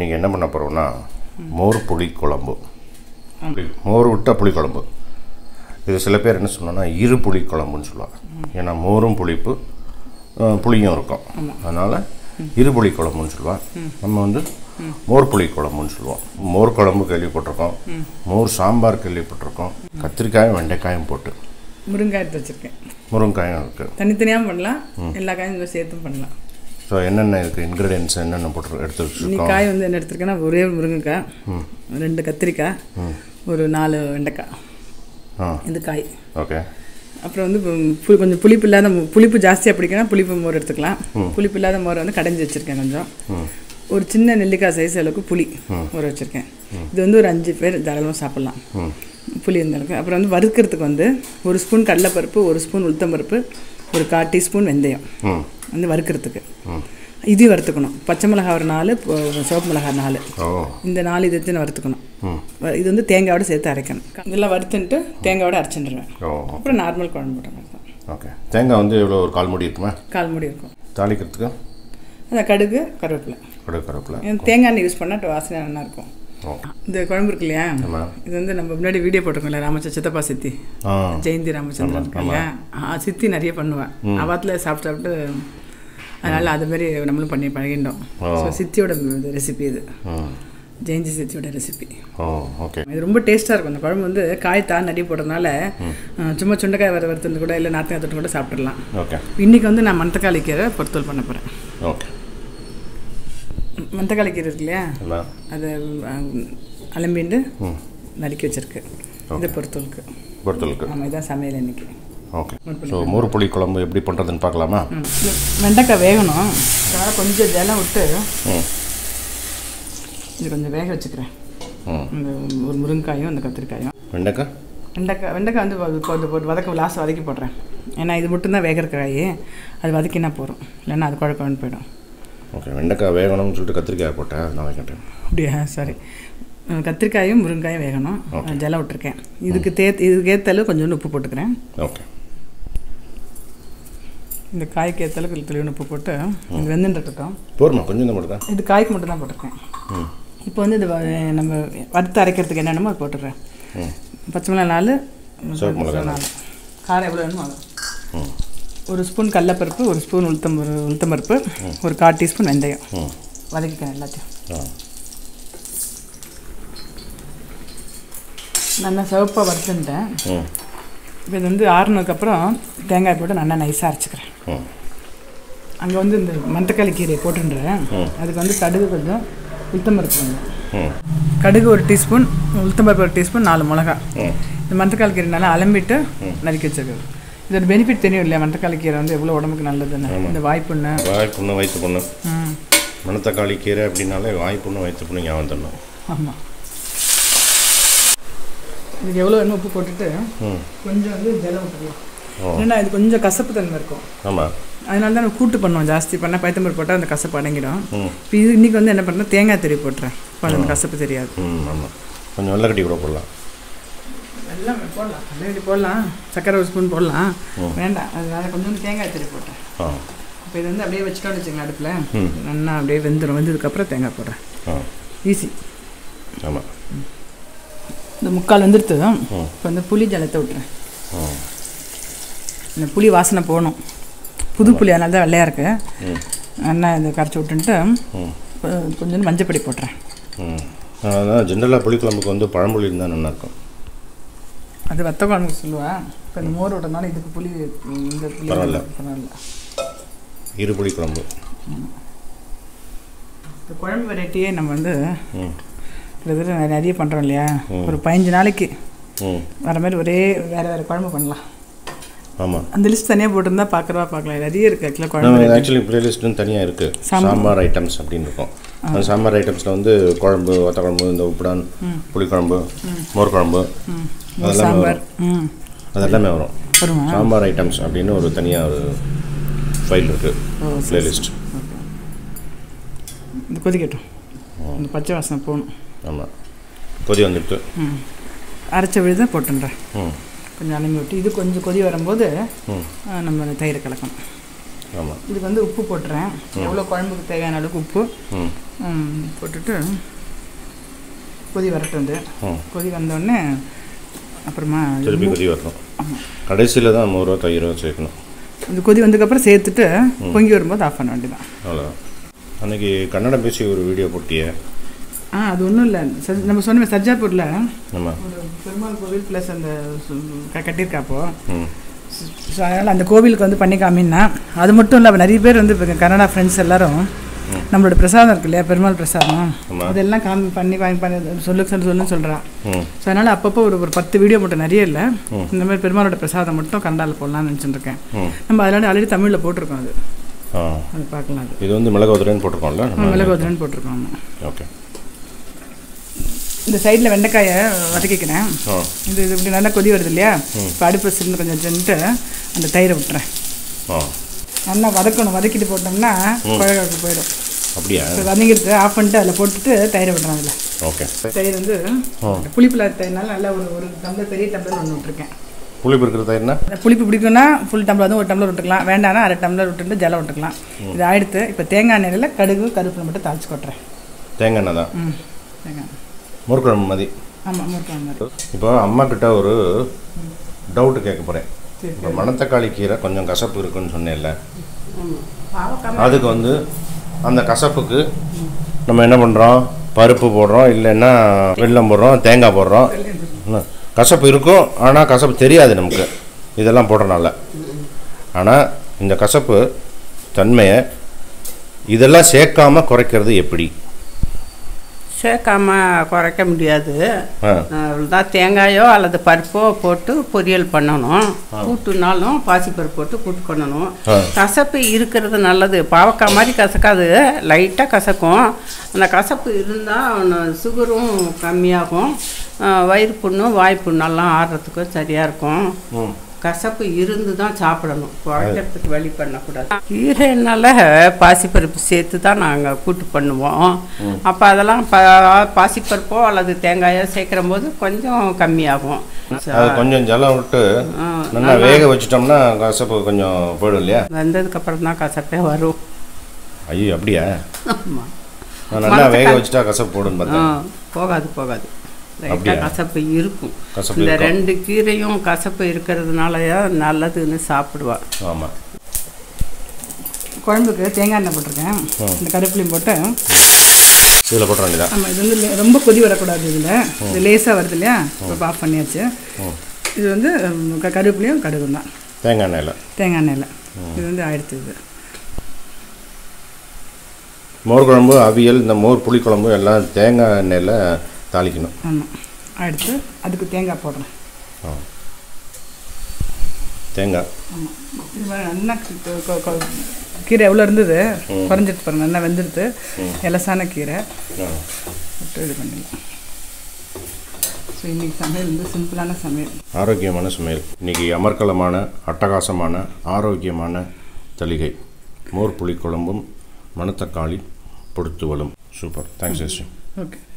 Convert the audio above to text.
இன்றைக்கி என்ன பண்ண போகிறோம்னா மோர் புளி குழம்பு. மோர் விட்ட புளி குழம்பு. இது சில பேர் என்ன சொன்னோன்னா இரு புளி குழம்புன்னு சொல்லுவாங்க. ஏன்னா மோரும் புளிப்பு புளியும் இருக்கும், அதனால் இரு புளி குழம்புன்னு சொல்லுவாள். நம்ம வந்து மோர் புளி குழம்புன்னு சொல்லுவோம். மோர் குழம்பு கேள்விப்பட்டிருக்கோம், மோர் சாம்பார் கேள்விப்பட்டிருக்கோம், கத்திரிக்காயும் வெண்டைக்காயும் போட்டு முருங்காய் எடுத்து வச்சுருக்கேன். முருங்காயும் இருக்குது, தனித்தனியாகவும் பண்ணலாம், எல்லா காயும் சேர்த்தும் பண்ணலாம். ஸோ என்னென்ன இருக்குது இன்க்ரீடியன்ஸ் என்னென்ன போட்டு எடுத்து வச்சுருக்கோம்? காய் வந்து என்ன எடுத்துருக்கேன்னா ஒரே முருங்கைக்காய், 2 கத்திரிக்காய், ஒரு 4 வெண்டைக்காய், இது காய். ஓகே. அப்புறம் வந்து கொஞ்சம் புளிப்பு இல்லாத புளிப்பு ஜாஸ்தியாக பிடிக்கணும் புளிப்பு மோர் எடுத்துக்கலாம். புளிப்பு இல்லாத மோரை வந்து கடைஞ்சி வச்சுருக்கேன். கொஞ்சம் ஒரு சின்ன நெல்லிக்காய் சைஸ் அளவுக்கு புளி ஊற வச்சுருக்கேன். இது வந்து ஒரு 5 பேர் தாராளமாக சாப்பிட்லாம் புளி இருந்தளவுக்கு. அப்புறம் வந்து வறுக்கிறதுக்கு வந்து 1 ஸ்பூன் கடலைப்பருப்பு, 1 ஸ்பூன் உளுத்தம்பருப்பு, ஒரு 1/4 டீஸ்பூன் வெந்தயம் வந்து வறுக்கிறதுக்கு. இதையும் வறுத்துக்கணும். பச்சை மிளகாய் ஒரு 4, சிவப்பு மிளகாய் 4, இந்த 4 இதுன்னு வறுத்துக்கணும். இது வந்து தேங்காயோடு சேர்த்து அரைக்கணும். இதெல்லாம் வறுத்துன்ட்டு தேங்காயோடு அரைச்சிடுவேன். அப்புறம் நார்மல் குழம்பு போட்ட மாதிரி தான். ஓகே. தேங்காய் வந்து எவ்வளோ ஒரு 1/4 மூடி இருக்குமா? 1/4 மூடி இருக்கும். தாளிக்கிறதுக்கு அந்த கடுகு கருவேப்பிலை. தேங்காய் எண்ணெய் யூஸ் பண்ணால் வாசனை நல்லாயிருக்கும். இந்த குழம்பு இருக்கு இல்லையா, இது வந்து நம்ம முன்னாடி வீடியோ போட்டிருக்கோம்ல, சித்தப்பா சித்தி ஜெயந்தி ராமச்சந்திரன் இருக்காங்க, சித்தி நிறைய பண்ணுவேன். அவத்தில் சாப்பிட்டு அதனால் அதுமாரி நம்மளும் பண்ணி பழகிட்டோம். ஸோ சித்தியோட ரெசிபி இது, ஜெயந்தி சித்தியோட ரெசிபி. இது ரொம்ப டேஸ்ட்டாக இருக்கும். அந்த குழம்பு வந்து காய் தான் நிறைய போடுறதுனால சும்மா சுண்டைக்காய் வறுத்து கூட இல்லை நார்த்தங்காய் தொட்டு கூட சாப்பிட்றலாம். இன்றைக்கி வந்து நான் மணத்தக்காளி கீரை பொறுத்தல் பண்ண போகிறேன். ஓகே. மணத்தக்காளி கீரை இருக்கு இல்லையா, அதை அலம்பிண்டு நறுக்கி வச்சிருக்கு. இது பொறுத்தலுக்கு. ஆமாம், இதுதான் சமையல் இன்னைக்கு. ஓகே. ஸோ மோர் புளி குழம்பு எப்படி பண்ணுறதுன்னு பார்க்கலாமா? வெண்டைக்காய் வேகணும், அதனால் கொஞ்சம் ஜலம் விட்டு இது கொஞ்சம் வேக வச்சுக்கிறேன். இந்த ஒரு முருங்காயும் அந்த கத்திரிக்காயும். வெண்டைக்காய் வந்து போட்டு லாஸ்ட் வதக்கி போடுறேன். ஏன்னா இது மட்டும்தான் வேகிற காய், அது வதக்கினா போகிறோம், இல்லைன்னா அது குழம்பு போயிடும். ஓகே. வெண்டைக்காய் வேகணும்னு சொல்லிட்டு கத்திரிக்காய் போட்டேன், நான் கேட்டேன். அப்படியா? சரி. கத்திரிக்காயும் முருங்காயும் வேகணும், ஜலம் விட்டுருக்கேன். இதுக்கு ஏற்றளவு கொஞ்சோண்டு உப்பு போட்டுக்கிறேன். ஓகே. இந்த காய்க்கு ஏற்றளவுக்கு தெளிவான உப்பு போட்டு இது வெந்துட்டு இருக்கட்டும். போருமா? கொஞ்சம் தான் போட்டுருக்கேன். இது காய்க்கு மட்டும் தான் போட்டிருக்கேன். இப்போ வந்து இது நம்ம வறுத்து அரைக்கிறதுக்கு என்னென்னமோ அது போட்டுடுறேன். பச்சை மிளகாய் 4, சிவப்பு மிளகாய் 4, காரம் எவ்வளோ வேணுமோ அது. 1 ஸ்பூன் கடலைப்பருப்பு, 1 ஸ்பூன் உளுத்தம்பருப்பு, ஒரு 1/4 டீஸ்பூன் வெந்தயம் வதக்கிக்கிறேன் எல்லாத்தையும். நல்லா சிவப்பாக வறுத்துட்டேன். இப்போ இது வந்து ஆறுனதுக்கப்புறம் தேங்காய் போட்டு நல்லா நைஸாக அரைச்சிக்கிறேன். அங்கே வந்து இந்த மணத்தக்காளி கீரையை போட்டுன்றேன். அதுக்கு வந்து கடுகு கொஞ்சம், உளுத்தம்பருப்பு கொஞ்சம். கடுகு 1 டீஸ்பூன், உளுத்தம்பருப்பு 1 டீஸ்பூன், 4 மிளகாய். இந்த மணத்தக்காளி கீரை நல்லா அலம்பிட்டு நறுக்கி வச்சிருக்கேன். இதோட பெனிஃபிட் தெரியும் இல்லையா, மணத்தக்காளி கீரை வந்து எவ்வளோ உடம்புக்கு நல்லதுன்னு. இந்த வாய்ப்புண்ணு வயிற்று புண்ணு. மணத்தக்காளி கீரை அப்படின்னாலே வாய்ப்புண்ணு வயிற்று புண்ணு ஞாபகம் தரணும். ஆமாம். இதுக்கு எவ்வளோ வேணும் உப்பு போட்டுட்டு கொஞ்சம் வந்து ஜலம் விட்டுக்கலாம். ஏன்னா இது கொஞ்சம் கசப்பு தன்மை இருக்கும். ஆமாம். அதனால தான் நம்ம கூட்டு பண்ணுவோம். ஜாஸ்தி பண்ணால் பைத்தம்பருப்பு போட்டால் அந்த கசப்பு அடங்கிடும். இப்போ இது இன்றைக்கி வந்து என்ன பண்ணுறேன், தேங்காய் திருவி போட்டுறேன். இப்போ அந்த கசப்பு தெரியாது. ஆமாம். கொஞ்சம் வெள்ளக்கட்டி கூட போடலாம். எல்லாம் போடலாம், வெள்ளக்கட்டி போடலாம், சக்கரை 1 ஸ்பூன் போடலாம், வேண்டாம். அதனால கொஞ்சம் தேங்காய் திருவி போட்டேன். இப்போ இது வந்து அப்படியே வச்சுட்டோன்னு வச்சுக்கோங்க அடுப்பில், நல்லா அப்படியே வெந்ததுக்கப்புறம் தேங்காய் போடுறேன். ஈஸி. ஆமாம். இந்த 3/4 வெந்துடுத்து. இப்போ வந்து புளி ஜலத்தை விட்டுறேன். இந்த புளி வாசனை போகணும். புது புளி, அதனால தான் வெள்ளையாக இருக்குது. நல்லா இதை கரைச்சி விட்டுன்ட்டு கொஞ்சம் மஞ்சப்பொடி போட்டுறேன். அதான் ஜென்ரலாக புளிக்குழம்புக்கு வந்து பழம்புளி இருந்தால் நல்லாயிருக்கும். அது வத்த குழம்புக்கு சொல்லுவேன். இப்போ இந்த மோர் விட்டனால இதுக்கு புளி, இந்த புளி பரவாயில்ல. இரு புளி குழம்பு. இந்த குழம்பு வெரைட்டியே நம்ம வந்து கிட்டத்தட்ட நிறைய பண்ணுறோம் இல்லையா, ஒரு 15 நாளைக்கு வர மாதிரி வேறு குழம்பு பண்ணலாம். ஆமாம். அந்த லிஸ்ட் தனியாக போட்டிருந்தா பார்க்கலாம். நிறைய இருக்குது ஆக்சுவலாக குழம்பு. ஆக்சுவலி ப்ளேலிஸ்ட்னு தனியாக இருக்குது. சாம்பார் ஐட்டம்ஸ் அப்படின்னு இருக்கும். அந்த சாம்பார் ஐட்டம்ஸில் வந்து குழம்பு, வத்த குழம்பு, இந்த உப்புடான், புளிக்குழம்பு, மோர் குழம்பு, அதெல்லாமே வரும். சாம்பார் ஐட்டம்ஸ் அப்படின்னு ஒரு தனியாக ஒரு ஃபைல் இருக்குது, ப்ளேலிஸ்ட். இந்த கொதிக்கட்டும், இந்த பச்சை வாசனை போகணும். ஆமாம். கொதி வந்துட்டு அரைச்ச விழுதான் போட்டுன்றேன். கொஞ்சம் அலம்பி விட்டு இது கொஞ்சம் கொதி வரும்போது நம்ம தயிரை கலக்கணும். ஆமாம். இதுக்கு வந்து உப்பு போட்டுறேன். எவ்வளோ குழம்புக்கு தேவையான அளவுக்கு உப்பு போட்டுட்டு கொதி வரட்டும். வந்து கொதி வந்தோடனே அப்புறமா திருப்பி கொதி வரணும். கடைசியில் தான் மோரோ தயிரோ சேர்க்கணும். அந்த கொதி வந்ததுக்கப்புறம் சேர்த்துட்டு பொங்கி வரும்போது ஆஃப் பண்ண வேண்டியதான். அவ்வளோதான். அன்றைக்கி கன்னடம் பேசி ஒரு வீடியோ போட்டியே. அது ஒன்றும் இல்லை, நம்ம சொன்ன சர்ஜாப்பூரில் ஆமாம் ஒரு பெருமாள் கோவில் ப்ளஸ் அந்த கட்டியிருக்காப்போ. ஸோ அதனால் அந்த கோவிலுக்கு வந்து பண்ணி காமின்னா அது மட்டும் இல்லை, நிறைய பேர் வந்து இப்போ கன்னடா ஃப்ரெண்ட்ஸ் எல்லோரும் நம்மளோட பிரசாதம் இருக்கு இல்லையா, பெருமாள் பிரசாதம், அதெல்லாம் பண்ணி சொல்லுன்னு சொல்கிறா. ஸோ அதனால் அப்பப்போ ஒரு 10 வீடியோ மட்டும், நிறைய இல்லை, இந்த மாதிரி பெருமாளோட பிரசாதம் மட்டும் கன்னடாவில் போடலான்னு நினச்சிட்டு இருக்கேன். நம்ம அதனால ஆல்ரெடி தமிழில் போட்டிருக்கோம். அது பார்க்கலாம். இது வந்து மிளகாதுரைன்னு போட்டிருக்கோம்ல. மிளகாதுரைன்னு போட்டிருக்கோம். ஆமாம். ஓகே. இந்த சைடில் வெண்டைக்காயை வதக்கிக்கிறேன். இது இப்படி நல்லா கொதி வருது இல்லையா, இப்போ அடுப்பு சிலிண்டர் கொஞ்சம் வச்சுட்டு அந்த தயிரை விட்டுறேன். நல்லா வதக்கணும். வதக்கிட்டு போட்டோம்னா குழம்பு போயிடும். அப்படியா? வதங்கிடுது, ஆஃப் பண்ணிட்டு அதில் போட்டுட்டு தயிரை விட்டுறேன். அதில் ஓகே. தயிர் வந்து புளிப்பில்லாத தயிர்னால நல்லா ஒரு டம்ளர், பெரிய டம்ளர் ஒன்று விட்டுருக்கேன். புளிப்பு இருக்கிற தயிர்னா புளிப்பு பிடிக்கும்னா ஃபுல் டம்ளர் வந்து 1 டம்ளர் விட்டுக்கலாம், வேண்டாம்னா அரை டம்ளர் விட்டுட்டு ஜலம் விட்டுக்கலாம். இது ஆயிடுத்து. இப்போ தேங்காய் எண்ணெயில் கடுகு கருவேப்பிலை மட்டும் தாளிச்சு கொட்டுறேன். தேங்காய் எண்ணெய் தான். தேங்காய் மோர் குழம்பு மாதிரி. ஆமாம், மோர் குழம்பு மாதிரி. இப்போ அம்மா கிட்ட ஒரு டவுட்டு கேட்க போகிறேன். இப்போ மணத்தக்காளி கீரை கொஞ்சம் கசப்பு இருக்குன்னு சொன்னேன்ல, அதுக்கு வந்து அந்த கசப்புக்கு நம்ம என்ன பண்ணுறோம்? பருப்பு போடுறோம், இல்லைன்னா வெல்லம் போடுறோம், தேங்காய் போடுறோம். கசப்பு இருக்கும், ஆனால் கசப்பு தெரியாது நமக்கு இதெல்லாம் போடுறனால. ஆனால் இந்த கசப்பு தன்மையை இதெல்லாம் சேர்க்காமல் குறைக்கிறது எப்படி? சேர்க்காம குறைக்க முடியாது. தான் தேங்காயோ அல்லது பருப்போ போட்டு பொரியல் பண்ணணும். கூட்டுனாலும் பாசிப்பருப்பு போட்டு கூட்டு பண்ணணும். கசப்பு இருக்கிறது நல்லது. பாவக்காய் மாதிரி கசக்காது, லைட்டாக கசக்கும். அந்த கசப்பு இருந்தால் சுகரும் கம்மியாகும், வயிறு புண்ணும் வாய் புண்ணெல்லாம் ஆடுறதுக்கும் சரியாக இருக்கும். கசப்பு இருந்து தான் சாப்பிடணும், குறைக்கிறதுக்கு வழி பண்ணக்கூடாது. கீரைனால பாசிப்பருப்பு சேர்த்து தான் நாங்கள் கூட்டு பண்ணுவோம். அப்போ அதெல்லாம் பாசிப்பருப்போ அல்லது தேங்காயோ சேர்க்கிற போது கொஞ்சம் கம்மியாகும். கொஞ்சம் ஜலம் விட்டு நல்லா வேக வச்சிட்டோம்னா கசப்பு கொஞ்சம் போயிடும் இல்லையா? வெந்ததுக்கப்புறம் தான் கசப்பே வரும். ஐயோ, அப்படியா? ஆமாம், நல்லா வேக வச்சுட்டா கசப்பு போடுன்னு பார்த்தா போகாது. கசப்பு இருக்கும். இந்த 2 கீரையும் கசப்பு இருக்கிறதுனால நல்லதுன்னு சாப்பிடுவா. ஆமாம். குழம்புக்கு தேங்காய் எண்ணெய் போட்டிருக்கேன். இந்த கருவேப்பிலையும் போட்டு இதில் போட்டுற வேண்டியதான். ஆமாம். இது வந்து ரொம்ப கொதி வரக்கூடாது. இது லேசாக வருது இல்லையா, இப்போ ஆஃப் பண்ணியாச்சு. இது வந்து கருவேப்பிலையும் கடுகும் தான். தேங்காய் எண்ணெயில். இது வந்து ஆயிடுச்சு. இது மோர் குழம்பு, அவியல், இந்த மோர் புளிக்குழம்பு எல்லாம் தேங்காய் எண்ணெயில் தாளிக்கணும். ஆமாம். அடுத்து அதுக்கு தேங்காய் போடுறேன். தேங்காய். ஆமாம். இது மாதிரி நல்லா கீரை எவ்வளோ இருந்தது குறைஞ்சிட்டு பாருங்க, நல்லா வெந்துடுது. எலசான கீரை விட்டு இது பண்ணிடலாம். ஸோ இன்றைக்கி சமையல் வந்து சிம்பிளான சமையல், ஆரோக்கியமான சமையல். இன்றைக்கி அமர்க்கலமான, அட்டகாசமான, ஆரோக்கியமான தளிகை மோர் புளிக்குழம்பும் மணத்தக்காளி பொடுத்துவலும். சூப்பர். தேங்க்ஸ். ஓகே.